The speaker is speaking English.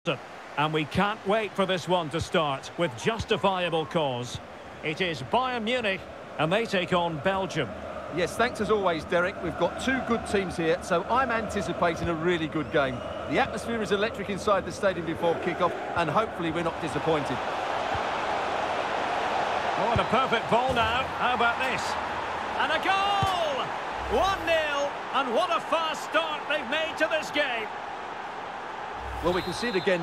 And we can't wait for this one to start with justifiable cause. It is Bayern Munich and they take on Belgium. Yes, thanks as always, Derek. We've got two good teams here, so I'm anticipating a really good game. The atmosphere is electric inside the stadium before kick-off, and hopefully we're not disappointed. Oh, and a perfect ball now. How about this? And a goal! 1-0, and what a fast start they've made to this game. Well, we can see it again.